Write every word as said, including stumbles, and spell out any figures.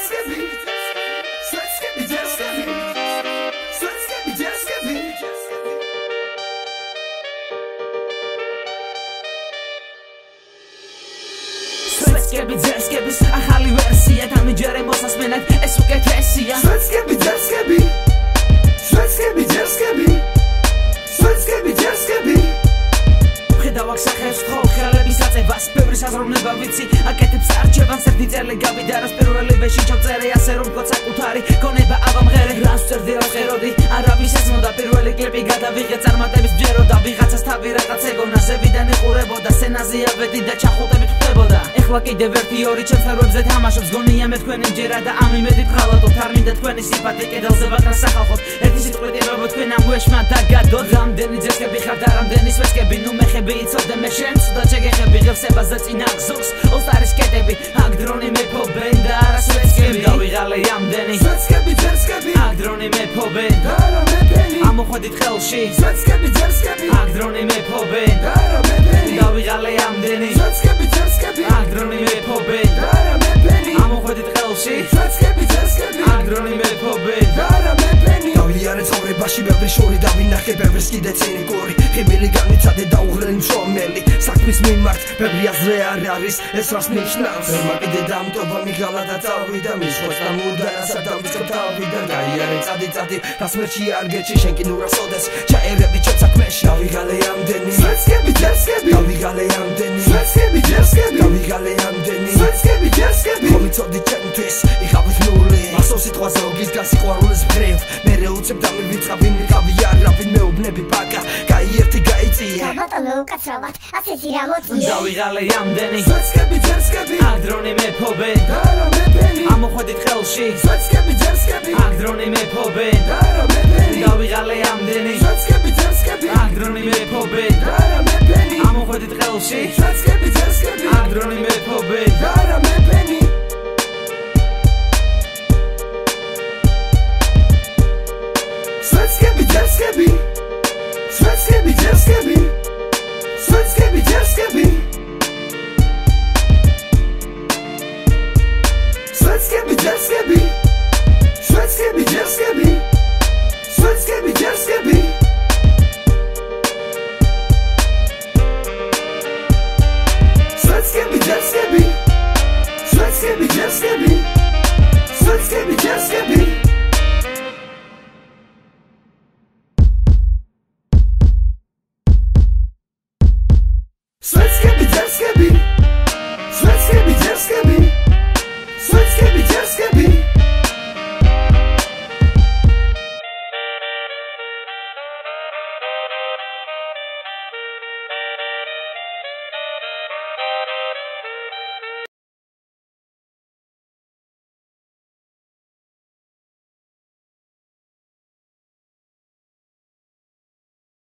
dzerskebi, sveckebi, dzerskebi, sveckebi, dzerskebi. Sveckebi, dzerskebi, ახალი ვერსია დამიჯერე მოსასმენად ეს უკეთესია. Sveckebi, dzerskebi, sveckebi, dzerskebi, sveckebi, dzerskebi. ხედავ სახეს ვთხოვ ხელების აწებას ბევრი საზროვნება ვიცი აკეთებს არჩევანს ერთი წელი გავიდა რას პირველი ვეში ჩავწერე ასე რომ გქონდა საკუთარი გონება აბამღერე რას ვწერდი ავღეროდი არავის ეს მოდა პირველი კლიპი გადავიღე წარმატების ბჯეროდა ვიღაცას თავი რაღაც ეგონა ზევიდან ეყურებოდა სცენაზე ავედი და ჩახუტებით ხდებოდა ეხლა კიდევ ერთი ორი ჩემს ნერვებზე თამაშობს გონია მე თქვენი მჯერა და ამ იმედით ხალატობთ არ მინდა თქვენი სიფათე კედელზე ვაკრას სახალხოთ ერთი სიტყვით ებებო თქვენ ამ უეშმა დაგადოთ რამდენი ძერსკები ხარ და რამდენი სვეცკები ნუ მეხები იცოდე მე შენ ცუდა შეგეხები ღირსებას და წინა გზურს ოსტარის კედები აქ დრონი მეფობენ და არა სვეცკები დავიღალე ამდენი Sveckebi, dzerskebi, აქ დრონი მეფობენ და არა მეფენი ამოხვედით ხელში Sveckebi, dzerskebi, აქ დრონი მეფობენ და არა მეფენი დავიღალე ამდენი Sveckebi, dzerskebi, აქ დრონი მეფობენ და არა მეფენი ამოხვედით ხელში Sveckebi, dzerskebi, აქ დრონი მეფობენ და არა მეფენი დავიარე ცხოვრებაში ბევრი შორი დავინახე ბევრს კიდე ცინიკური ხიმილი განიცადე და უღრელი მშრომელი საქმის მიმართ ბევრი აზრე არ არის ეს რას ნიშნავს ვერმა კიდე დამტობა მიღალა და წავიდა მის ხოს და მურდა რასაც დავიწყებ თავიდან გაიარე წადი წადი რას მერჩი არ გეჩი შენ კი ნუ რასოდეს ჩაერები ჩემ საქმეში დავიღალე ამდენი Sveckebi, dzerskebi, დავიღალე ამდენი Sveckebi, dzerskebi, დავიღალე ამდენი Sveckebi, dzerskebi. მომიცოდი ჩემთვის იყავით ნული ასო სიტყვაზე ოგისგან სიყვარულის მხრივ მერე უცებ დამივიწყავ ვინ ვიყავი არა ვინ მეუბნები პაკა გაიერთი გაიწია ბატონო უკაცრავად ასეთი რა მოწია დავიღალე ამდენი Sveckebi, dzerskebi, აქ დრონი მეფობენ და არა მეფენი ამოხვედით ხელში Sveckebi, dzerskebi, აქ დრონი მეფობენ და არა მეფენი დავიღალე ამდენი Sveckebi, dzerskebi, აქ დრონი მეფობენ და არა მეფენი ამოხვედით ხელში Sveckebi, dzerskebi, აქ დრონი მეფობენ და არა მეფენი Sveckebi, dzerskebi, sveckebi, dzerskebi, sveckebi, dzerskebi, sveckebi, dzerskebi.